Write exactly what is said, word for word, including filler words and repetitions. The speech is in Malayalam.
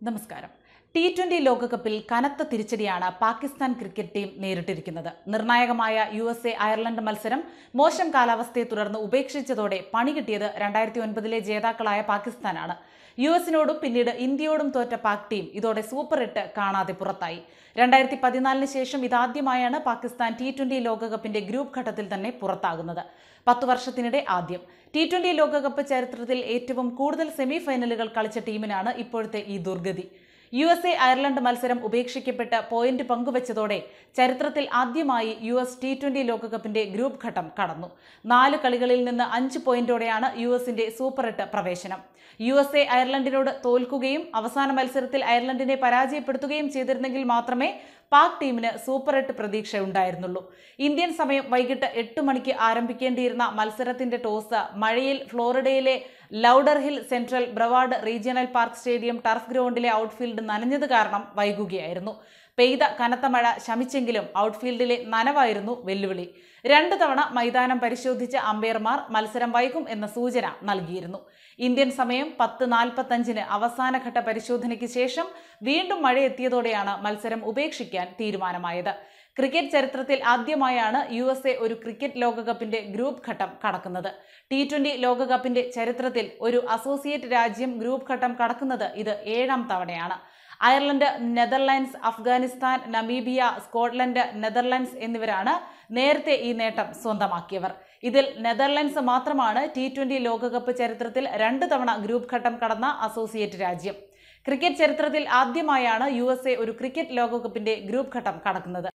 നമസ്കാരം. ടി ട്വന്റി ലോകകപ്പിൽ കനത്ത തിരിച്ചടിയാണ് പാകിസ്ഥാൻ ക്രിക്കറ്റ് ടീം നേരിട്ടിരിക്കുന്നത്. നിർണായകമായ യു എസ് എ അയർലൻഡ് മത്സരം മോശം കാലാവസ്ഥയെ തുടർന്ന് ഉപേക്ഷിച്ചതോടെ പണി കിട്ടിയത് രണ്ടായിരത്തി ഒൻപതിലെ ജേതാക്കളായ പാകിസ്ഥാനാണ്. യു എസിനോടും പിന്നീട് ഇന്ത്യയോടും തോറ്റ പാക് ടീം ഇതോടെ സൂപ്പർ എട്ട് കാണാതെ പുറത്തായി. രണ്ടായിരത്തി പതിനാലിന് ശേഷം ഇതാദ്യമായാണ് പാകിസ്ഥാൻ ടി ട്വന്റി ലോകകപ്പിന്റെ ഗ്രൂപ്പ് ഘട്ടത്തിൽ തന്നെ പുറത്താകുന്നത്. പത്തു വർഷത്തിനിടെ ആദ്യം. ടി ട്വന്റി ലോകകപ്പ് ചരിത്രത്തിൽ ഏറ്റവും കൂടുതൽ സെമി ഫൈനലുകൾ കളിച്ച ടീമിനാണ് ഇപ്പോഴത്തെ ഈ ദുർഗതി. യു എസ് എ അയർലൻഡ് മത്സരം ഉപേക്ഷിക്കപ്പെട്ട് പോയിന്റ് പങ്കുവച്ചതോടെ ചരിത്രത്തിൽ ആദ്യമായി യു എസ് ടി ട്വന്റി ലോകകപ്പിന്റെ ഗ്രൂപ്പ് ഘട്ടം കടന്നു. നാല് കളികളിൽ നിന്ന് അഞ്ച് പോയിന്റോടെയാണ് യു എസിന്റെ സൂപ്പർ എട്ട് പ്രവേശനം. യു എസ് എ അയർലൻഡിനോട് തോൽക്കുകയും അവസാന മത്സരത്തിൽ അയർലൻഡിനെ പരാജയപ്പെടുത്തുകയും ചെയ്തിരുന്നെങ്കിൽ മാത്രമേ പാക് ടീമിന് സൂപ്പർ എട്ട് പ്രതീക്ഷ ഉണ്ടായിരുന്നുള്ളൂ. ഇന്ത്യൻ സമയം വൈകിട്ട് എട്ട് മണിക്ക് ആരംഭിക്കേണ്ടിയിരുന്ന മത്സരത്തിന്റെ ടോസ് മഴയിൽ ഫ്ലോറിഡയിലെ Lauderhill central Broward regional park stadium turf ഗ്രൗണ്ടിലെ ഔട്ട്ഫീൽഡ് നനഞ്ഞത് കാരണം വൈകുകയായിരുന്നു. പെയ്ത കനത്ത മഴ ശമിച്ചെങ്കിലും ഔട്ട്ഫീൽഡിലെ നനവായിരുന്നു വെല്ലുവിളി. രണ്ടു തവണ മൈതാനം പരിശോധിച്ച അമ്പയർമാർ മത്സരം വൈകും എന്ന സൂചന നൽകിയിരുന്നു. ഇന്ത്യൻ സമയം പത്ത് നാൽപ്പത്തഞ്ചിന് അവസാനഘട്ട പരിശോധനയ്ക്ക് ശേഷം വീണ്ടും മഴയെത്തിയതോടെയാണ് മത്സരം ഉപേക്ഷിക്കാൻ തീരുമാനമായത്. ക്രിക്കറ്റ് ചരിത്രത്തിൽ ആദ്യമായാണ് യു എസ് എ ഒരു ക്രിക്കറ്റ് ലോകകപ്പിന്റെ ഗ്രൂപ്പ് ഘട്ടം കടക്കുന്നത്. ടി ട്വന്റി ലോകകപ്പിന്റെ ചരിത്രത്തിൽ ഒരു അസോസിയേറ്റ് രാജ്യം ഗ്രൂപ്പ് ഘട്ടം കടക്കുന്നത് ഇത് ഏഴാം തവണയാണ്. Ireland, Netherlands, Afghanistan, Namibia, Scotland, Netherlands എന്നിവരാണ് നേരത്തെ ഈ നേട്ടം സ്വന്തമാക്കിയവർ. ഇതിൽ നെതർലാൻഡ്സ് മാത്രമാണ് ടി ട്വന്റി ലോകകപ്പ് ചരിത്രത്തിൽ രണ്ട് തവണ ഗ്രൂപ്പ് ഘട്ടം കടന്ന അസോസിയേറ്റ് രാജ്യം. ക്രിക്കറ്റ് ചരിത്രത്തിൽ ആദ്യമായാണ് യു എസ് എ ഒരു ക്രിക്കറ്റ് ലോകകപ്പിന്റെ ഗ്രൂപ്പ് ഘട്ടം കടക്കുന്നത്.